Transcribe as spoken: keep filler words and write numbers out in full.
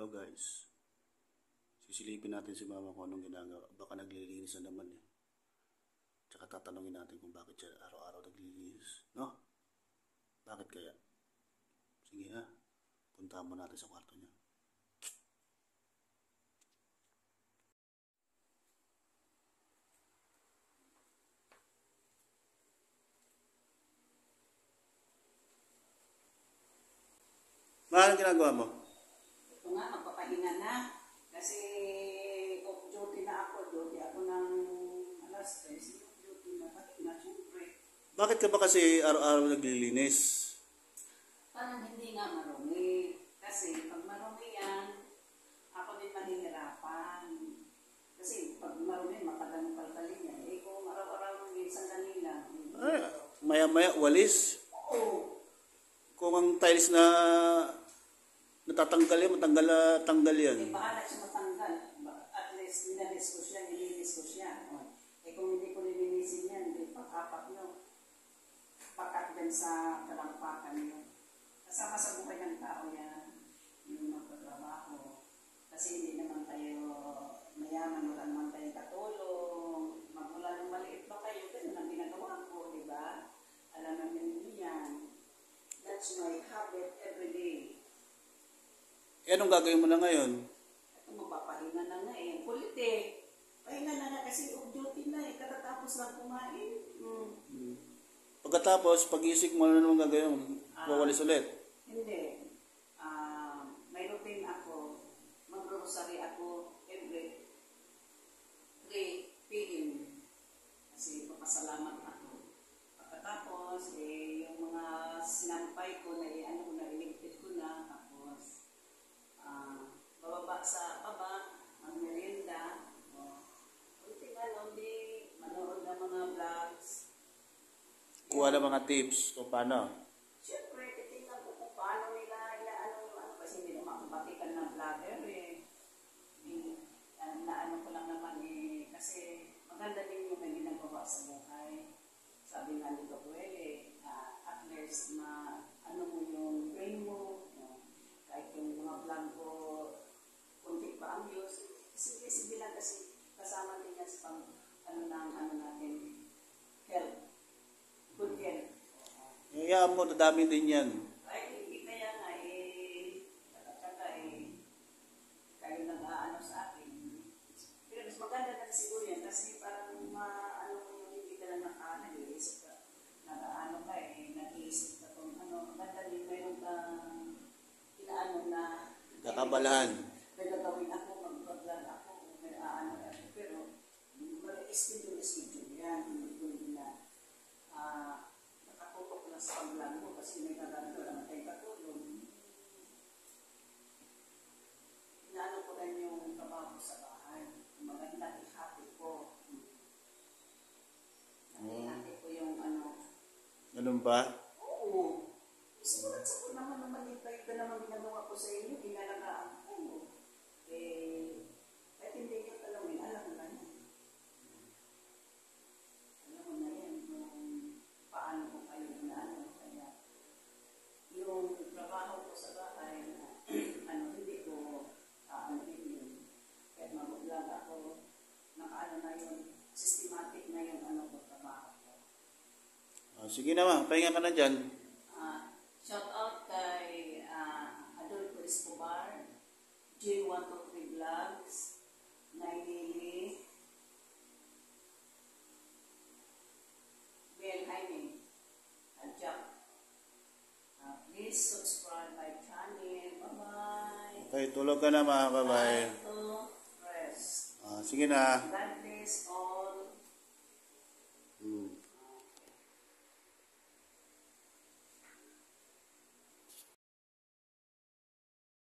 Hello guys. Sisilipin natin si mama kung anong ginagawa. Baka naglilinis na naman eh. Tsaka tatanungin natin kung bakit siya araw-araw naglilinis. No? Bakit kaya? Sige ha. Puntahan mo natin sa kwarto niya. Ma, anong ginagawa mo? Ito nga, magpapahinga na. Kasi off duty na ako. Duty ako ng alas tres. Off duty na. Pahinga, syempre. Bakit ka ba kasi araw-araw naglilinis? Parang hindi nga marumi. Kasi pag marumi yan, ako din mahihirapan. Kasi pag marumi, makadamukal-kalin yan. Eh kung araw-araw ng sandali lang. Ay, maya-maya, walis. Oo. Kung ang tiles na natatanggal yan, matanggal na tanggal yan. Eh, bahala siya matanggal. At least, ninalis ko siya, nililis ko siya. Eh, kung hindi ko nilinisin yan, eh, pag-apat nyo, pakat din sa kalampakan nyo. Kasama sa buhay ng tao yan, yung magpatrabaho. Kasi hindi naman tayo mayaman, wala naman tayong katulong. Magmula ng maliit pa kayo, ganun ang ginagawa ko, di ba? Alam namin nyo yan. That's my habit every day. Eh, anong gagawin mo na ngayon? Ito, magpapahinga na nga eh. Kulit eh. Pahinga na nga kasi off duty na eh. Katatapos lang kumain. Hmm. Hmm. Pagkatapos, pag-isik mo na naman gagawin, wawalis ulit. Hindi. Uh, may routine ako. Mag-grocery ako every three p m Kasi papasalamat ako. Pagkatapos, eh, yung mga sinampay ko na eh, ano ko na, iligpit ko na. Tapos, uh, bababa sa baba, mag-merienda. Kunti ba, no, di manood ng mga vlogs. Kuha ng mga tips kung paano. Siyempre, titingnan ko kung paano nila, ila, ano, ano, kasi hindi naman batikan ng vlogger eh. eh na ano ko lang naman eh, kasi maganda din yung may ginagawa sa buhay. Sabi nga ni Doc Wele, uh, at least na ano mo yung brain mo, uh, kahit yung mga vlog ko, kunti pa ang views. Sige, sige lang kasi kasama din yan sa pang, ano ng, ano natin, health. Good health. Hayaan mo, dadami din yan. Ay, hindi kaya nga eh, kaka eh, kayo nag-aano sa akin. Pero mas maganda na siguro yan kasi parang ma-ano mo yung hindi ka lang naka, nag-iisip ka, nag-aano ka eh, nag-iisip ka kung ano, maganda din mayroon kang inaano na Kakabalahan. may gagawin ako, mag-vlog ako, may aano ako, pero schedule-schedule yan, hindi na ah, nakatutok na sa pag-vlog mo kasi may gagawin ko lang tayo katulong. Inaano ko rin yung trabaho sa bahay. Maganda ihati ko. Ihati ko yung ano. Ganun ba? Oo. Sigurat sa ko naman naman yung kayo ka naman ginagawa ko sa inyo. Inalagaan ko. Eh, kahit hindi nyo talawin, alam mo na yan. Alam mo na yan kung paano ko kayo inaano. Kaya, yung trabaho ko sa bahay, ano, hindi ko ano din yun. Kaya mag-vlog ako, nakaano na yun, systematic na yung ano ko, trabaho ko. Oh, sige naman, pahinga ka na dyan. Uh, shout out kay uh, Adolfo Escobar, J one two three Vlogs, Nailili, Bel Jaime, at Jack. Uh, please subscribe my channel. Bye-bye. Okay, tulog ka na mga kabay. Time to rest. Ah, sige na. God bless all.